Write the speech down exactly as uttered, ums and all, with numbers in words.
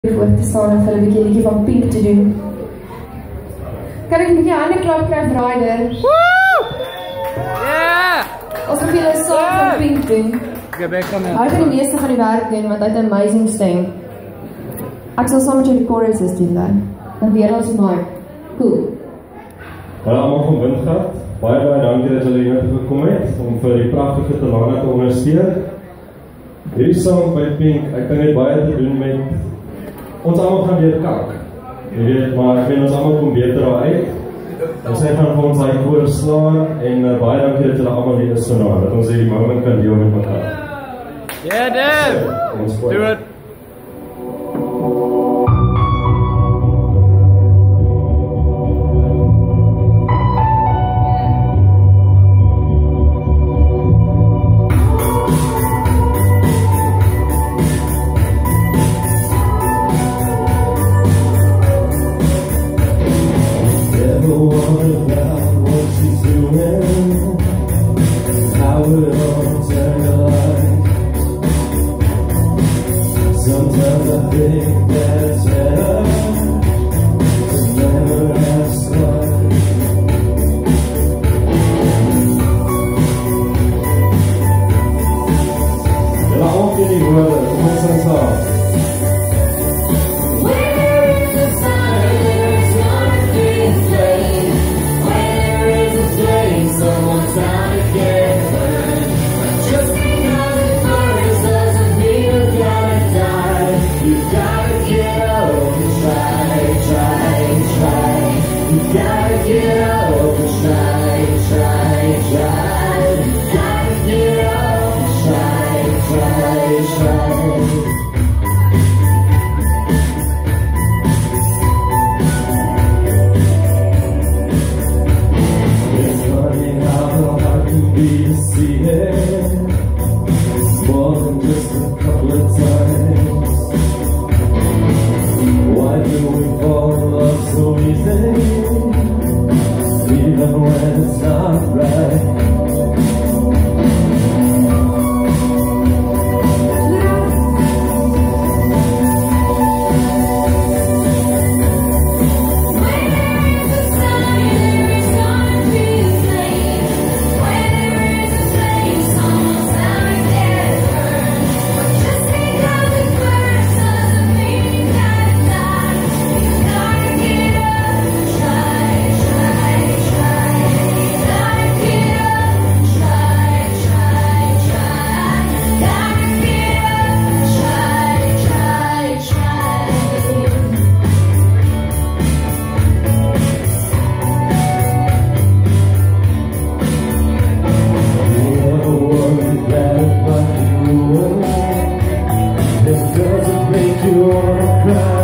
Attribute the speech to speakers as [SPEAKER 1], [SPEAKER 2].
[SPEAKER 1] voor te staan en vir 'n bietjie 'n bietjie van Pink te doen. Kan ek 'n bietjie hande klap kry vir Ryder?
[SPEAKER 2] Ja!
[SPEAKER 1] Ons wil julle 'n song van Pink doen.
[SPEAKER 2] Ek ben gaan
[SPEAKER 1] Hy gaan die meeste van die werk doen want hy het 'n amazing stem. Ek sal saam met jou die choruses doen dan. Dan weer ons maar. Cool.
[SPEAKER 3] Hallo allemaal van Windgat. Baie baie dankie dat julle hier gekom het om vir die pragtige Talana te ondersteun. Hierdie song by Pink, ek dink het baie te doen met ons allemaal gaan weer kak. Jy weet, maar ek weet ons allemaal kom beter daar uit. En sy gaan vir ons die koor slaan en uh, baie dankie dat julle allemaal hier is vanavond, dat ons hierdie moment kan deel met mekaar.
[SPEAKER 2] Ja, Dave! Do it!
[SPEAKER 4] Sometimes I think that it's better to never ask why.
[SPEAKER 3] Julle allemaal ken die woorde, kom ons sing saam.
[SPEAKER 4] Someone's out to get burned. Just because it burns doesn't mean you gotta die. You gotta get up and try, try, try. You gotta get up and try, try, try. You gotta get up and try, try, try. More than just a couple of times. Why do we fall in love so easy, even when it's not right? You wanna cry?